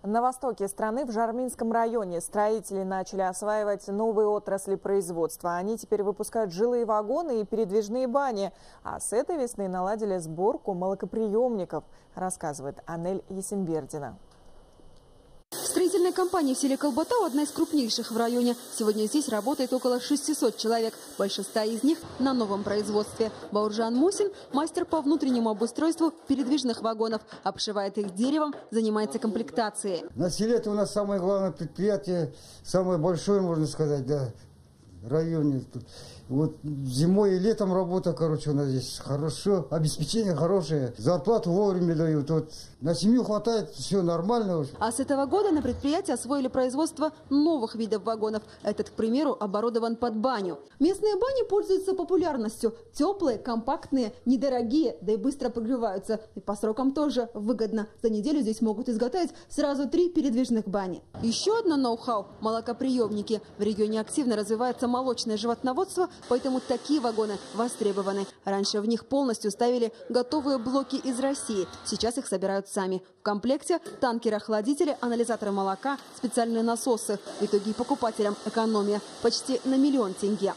На востоке страны, в Жарминском районе, строители начали осваивать новые отрасли производства. Они теперь выпускают жилые вагоны и передвижные бани. А с этой весны наладили сборку молокоприемников, рассказывает Анель Есенбердина. Строительная компания в селе Колбатау одна из крупнейших в районе. Сегодня здесь работает около 600 человек. Больше 100 из них на новом производстве. Бауржан Мусин – мастер по внутреннему обустройству передвижных вагонов. Обшивает их деревом, занимается комплектацией. На селе это у нас самое главное предприятие, самое большое, можно сказать, да, в районе. Вот зимой и летом работа, у нас здесь хорошо, обеспечение хорошее, зарплату вовремя дают. Вот на семью хватает, все нормально. А с этого года на предприятии освоили производство новых видов вагонов. Этот, к примеру, оборудован под баню. Местные бани пользуются популярностью. Теплые, компактные, недорогие, да и быстро прогреваются. И по срокам тоже выгодно. За неделю здесь могут изготовить сразу 3 передвижных бани. Еще одно ноу-хау – молокоприемники. В регионе активно развивается молочное животноводство, поэтому такие вагоны востребованы. Раньше в них полностью ставили готовые блоки из России. Сейчас их собирают сами. В комплекте танкеры-охладители, анализаторы молока, специальные насосы. В итоге покупателям экономия почти на 1 миллион тенге.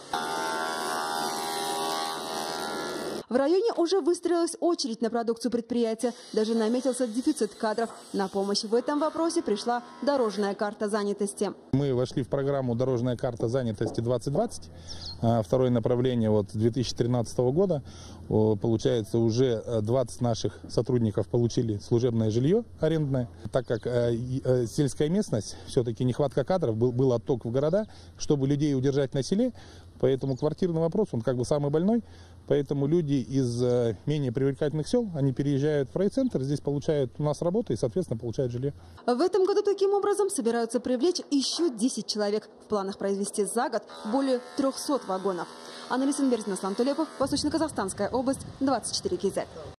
В районе уже выстроилась очередь на продукцию предприятия. Даже наметился дефицит кадров. На помощь в этом вопросе пришла дорожная карта занятости. Мы вошли в программу «Дорожная карта занятости 2020». Второе направление вот 2013 года. Получается, уже 20 наших сотрудников получили служебное жилье арендное. Так как сельская местность, все-таки нехватка кадров, был отток в города, чтобы людей удержать на селе. Поэтому квартирный вопрос, он самый больной. Поэтому люди из менее привлекательных сел, они переезжают в райцентр, здесь получают у нас работу и, соответственно, получают жилье. В этом году таким образом собираются привлечь еще 10 человек. В планах произвести за год более 300 вагонов. Анна Есенбердина, Аслан Тулепов, Восточно-Казахстанская область, 24 КЗ.